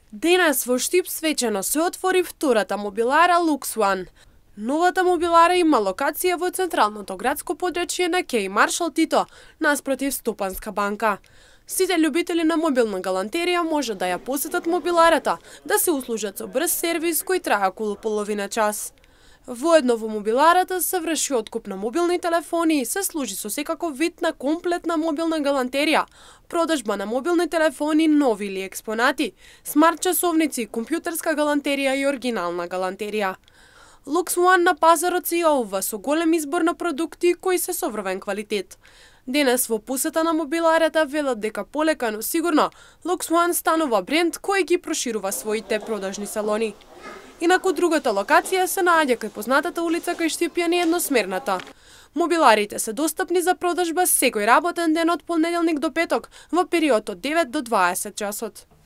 Денес во Штип свечено се отвори втората мобилара Lux One. Новата мобилара има локација во централното градско подрачје на Кеј Маршал Тито, наспротив Стопанска банка. Сите љубители на мобилна галантерија може да ја посетат мобиларата, да се услужат со брз сервис кој трае околу половина час. Воедно во мобиларата се врши откуп на мобилни телефони и се служи со секаков вид на комплетна мобилна галантерија, продажба на мобилни телефони, нови или експонати, смарт часовници, компјутерска галантерија и оригинална галантерија. Lux One на пазарот се јавува со голем избор на продукти кои се со врвен квалитет. Денес во посета на мобиларата велат дека полека, но сигурно, Lux One станува бренд кој ги проширува своите продажни салони. Инаку другата локација се наоѓа кај познатата улица кај Штип ја неедносмерната. Мобиларите се достапни за продажба секој работен ден од понеделник до петок во период од 9 до 20 часот.